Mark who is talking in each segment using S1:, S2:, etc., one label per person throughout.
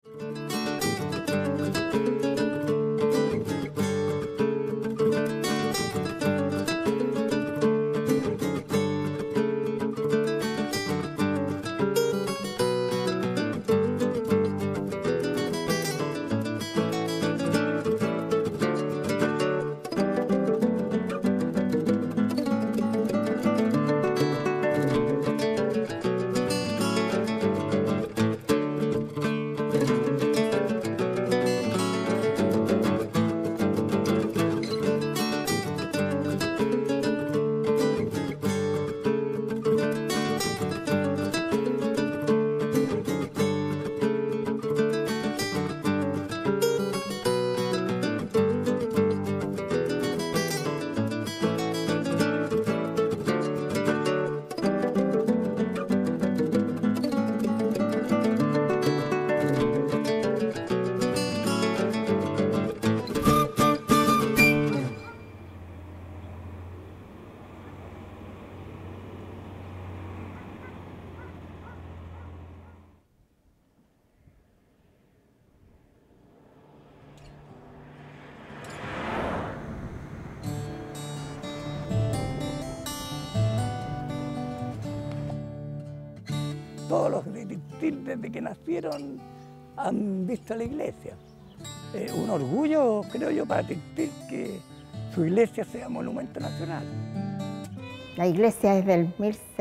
S1: Todos los de Tiltil, desde que nacieron, han visto la iglesia. Un orgullo, creo yo, para Tiltil que su iglesia sea monumento nacional.
S2: La iglesia es del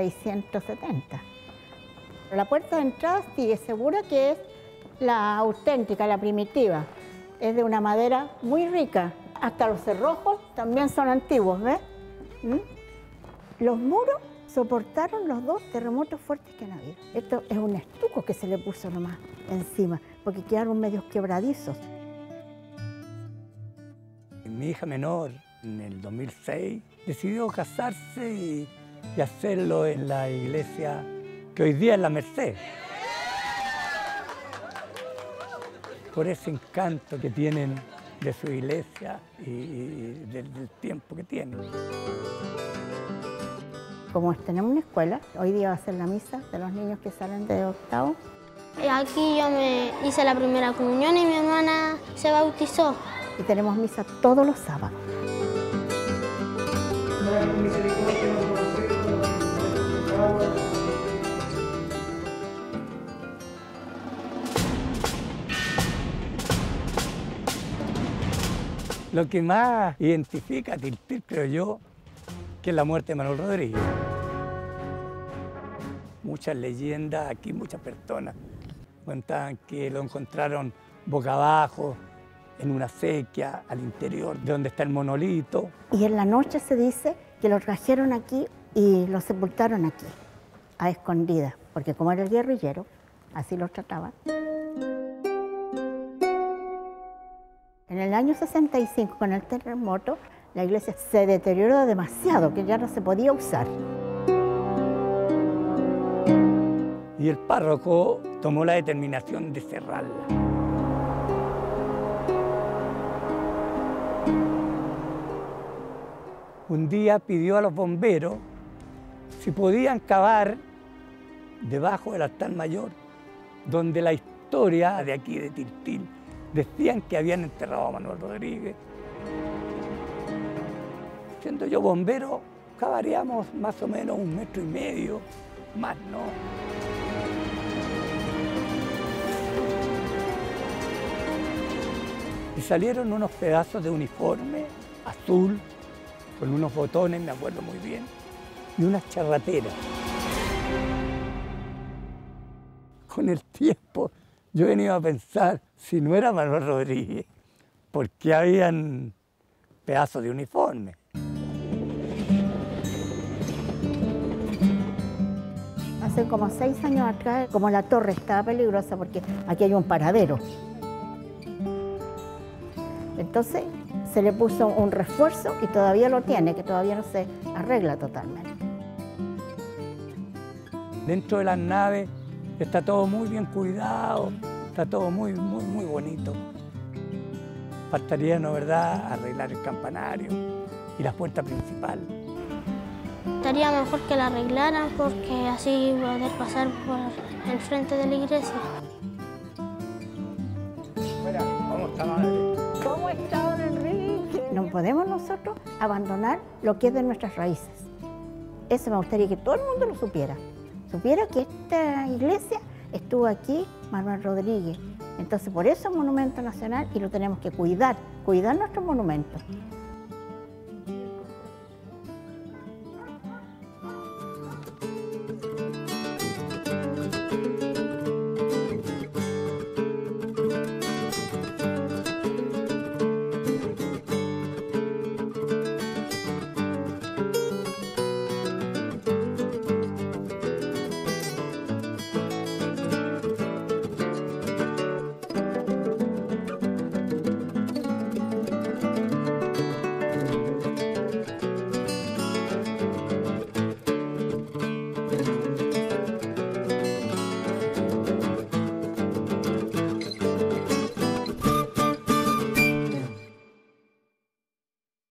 S2: 1670. La puerta de entrada sí es segura que es la auténtica, la primitiva. Es de una madera muy rica. Hasta los cerrojos también son antiguos, ¿ves? Los muros soportaron los 2 terremotos fuertes que han habido. Esto es un estuco que se le puso nomás encima, porque quedaron medios quebradizos.
S1: Mi hija menor, en el 2006, decidió casarse y hacerlo en la iglesia que hoy día es la Merced. Por ese encanto que tienen de su iglesia y del tiempo que tienen.
S2: Como tenemos una escuela, hoy día va a ser la misa de los niños que salen de octavo.
S3: Aquí yo me hice la primera comunión y mi hermana se bautizó.
S2: Y tenemos misa todos los sábados.
S1: Lo que más identifica a Tiltil, creo yo, que es la muerte de Manuel Rodríguez. Muchas leyendas aquí, muchas personas cuentan que lo encontraron boca abajo, en una acequia, al interior de donde está el monolito.
S2: Y en la noche se dice que lo trajeron aquí y lo sepultaron aquí, a escondidas, porque como era el guerrillero, así lo trataban. En el año 65, con el terremoto, la iglesia se deterioró demasiado, que ya no se podía usar.
S1: Y el párroco tomó la determinación de cerrarla. Un día pidió a los bomberos si podían cavar debajo del altar mayor, donde la historia de aquí de Tiltil decían que habían enterrado a Manuel Rodríguez. Siendo yo bombero, cavaríamos más o menos 1,5 metros, más no. Y salieron unos pedazos de uniforme azul, con unos botones, me acuerdo muy bien, y unas charrateras. Con el tiempo yo he venido a pensar, si no era Manuel Rodríguez, ¿por qué habían pedazos de uniforme?
S2: Hace como 6 años atrás, como la torre estaba peligrosa porque aquí hay un paradero. Entonces se le puso un refuerzo y todavía lo tiene, que todavía no se arregla totalmente.
S1: Dentro de las naves está todo muy bien cuidado, está todo muy bonito. Faltaría, ¿no verdad?, arreglar el campanario y la puerta principal.
S3: Estaría mejor que la arreglaran porque así poder pasar por el frente de la iglesia.
S1: Santa Madre. ¿Cómo está, don Enrique?
S2: No podemos nosotros abandonar lo que es de nuestras raíces. Eso me gustaría que todo el mundo lo supiera. Supiera que esta iglesia estuvo aquí Manuel Rodríguez. Entonces, por eso es monumento nacional y lo tenemos que cuidar nuestros monumentos.